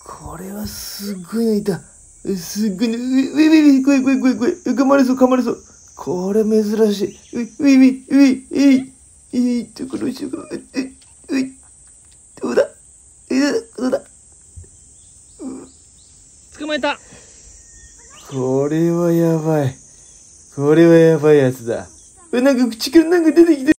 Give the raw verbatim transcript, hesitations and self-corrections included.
これはすっごいのいた。すっごいの、ういういうい、怖い怖い怖い怖い。噛まれそう噛まれそう。これ珍しい。ういういういうい、えい、えい、ところしょが、うい、うい、どうだ、えだ、どうだ。 捕まえた。 これはやばい。これはやばいやつだ。なんか口からなんか出てきて。